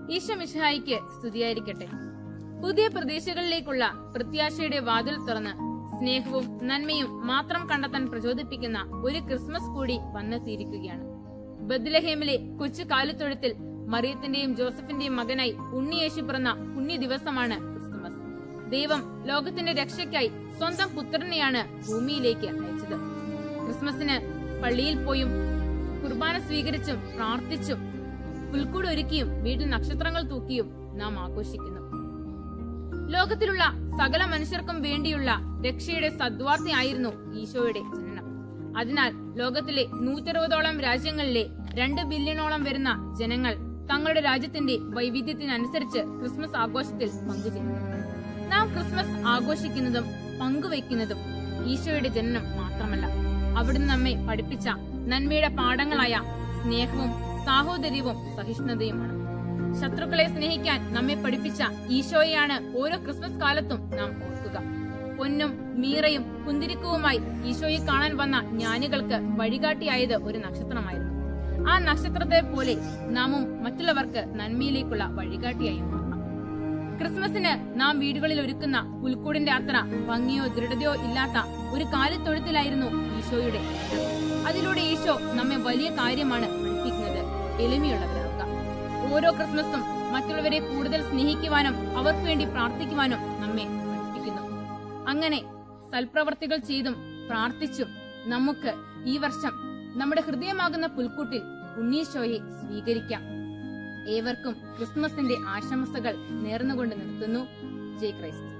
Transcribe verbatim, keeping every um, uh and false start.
ഈശോ മിശിഹായിക്ക് സ്തുതിയായിരിക്കട്ടെ. പുതിയ പ്രതീക്ഷകളിലേക്കുള്ള പ്രത്യാശയുടെ വാതിൽ തുറന്ന് സ്നേഹവും നന്മയും മാത്രം കണ്ടെത്താൻ പ്രചോദിപ്പിക്കുന്ന ഒരു ക്രിസ്മസ് കൂടി വന്നെത്തിയിരിക്കുകയാണ്. ബത്ലഹേമിലെ കൊച്ചു കാലിത്തൊഴുത്തിൽ മറിയത്തിന്റെയും ജോസഫിന്റെയും മകനായി ഉണ്ണിയേശു പിറന്ന പുണ്യ ദിവസമാണ് ക്രിസ്തുമസ്. ദൈവം ലോകത്തിന്റെ രക്ഷയ്ക്കായി സ്വന്തം പുത്രനെയാണ് ഭൂമിയിലേക്ക് അയച്ചത്. ക്രിസ്മസിന് പള്ളിയിൽ പോയും കുർബാന സ്വീകരിച്ചും പ്രാർത്ഥിച്ചും പുൽക്കൂട് ഒരുക്കിയും വീട്ടിൽ നക്ഷത്രങ്ങൾ തൂക്കിയും നാം ആഘോഷിക്കുന്നു. ലോകത്തിലുള്ള സകല മനുഷ്യർക്കും വേണ്ടിയുള്ള രക്ഷയുടെ സദ്വാർത്തയായിരുന്നു ഈശോയുടെ ജനനം. അതിനാൽ ലോകത്തിലെ നൂറ്ററുപതോളം രാജ്യങ്ങളിലെ രണ്ട് ബില്യണോളം വരുന്ന ജനങ്ങൾ തങ്ങളുടെ രാജ്യത്തിന്റെ വൈവിധ്യത്തിനനുസരിച്ച് ക്രിസ്മസ് ആഘോഷത്തിൽ പങ്കുചേരുന്നു. നാം ക്രിസ്മസ് ആഘോഷിക്കുന്നതും പങ്കുവയ്ക്കുന്നതും ഈശോയുടെ ജനനം മാത്രമല്ല, അവിടുന്ന് നമ്മെ പഠിപ്പിച്ച നന്മയുടെ പാഠങ്ങളായ സ്നേഹവും സാഹോദര്യവും സഹിഷ്ണുതയുമാണ്. ശത്രുക്കളെ സ്നേഹിക്കാൻ നമ്മെ പഠിപ്പിച്ച ഈശോയെയാണ് ഓരോ ക്രിസ്മസ് കാലത്തും നാം ഓർക്കുക. പൊന്നും മീറയും കുന്തിരിക്കവുമായി ഈശോയെ കാണാൻ വന്ന ജ്ഞാനികൾക്ക് വഴികാട്ടിയായത് ഒരു നക്ഷത്രമായിരുന്നു. ആ നക്ഷത്രത്തെ പോലെ നാമും മറ്റുള്ളവർക്ക് നന്മയിലേക്കുള്ള വഴികാട്ടിയായി മാറണം. ക്രിസ്മസിന് നാം വീടുകളിൽ ഒരുക്കുന്ന പുൽക്കൂടിന്റെ അത്ര ഭംഗിയോ ദൃഢതയോ ഇല്ലാത്ത ഒരു കാലിത്തൊഴുത്തിലായിരുന്നു ഈശോയുടെ. അതിലൂടെ ഈശോ നമ്മെ വലിയ കാര്യമാണ് പഠിപ്പിക്കുന്നത്: എളിമയുള്ളവരാകുക. ഓരോ ക്രിസ്മസും മറ്റുള്ളവരെ കൂടുതൽ സ്നേഹിക്കുവാനും അവർക്ക് വേണ്ടി പ്രാർത്ഥിക്കുവാനും നമ്മെ പഠിപ്പിക്കുന്നു. അങ്ങനെ സൽപ്രവർത്തികൾ ചെയ്തും പ്രാർത്ഥിച്ചും നമുക്ക് ഈ വർഷം നമ്മുടെ ഹൃദയമാകുന്ന പുൽക്കൂട്ടിൽ ഉണ്ണീശോയെ സ്വീകരിക്കാം. ഏവർക്കും ക്രിസ്മസിന്റെ ആശംസകൾ നേർന്നുകൊണ്ട് നിർത്തുന്നു. ജയ് ക്രൈസ്റ്റ്.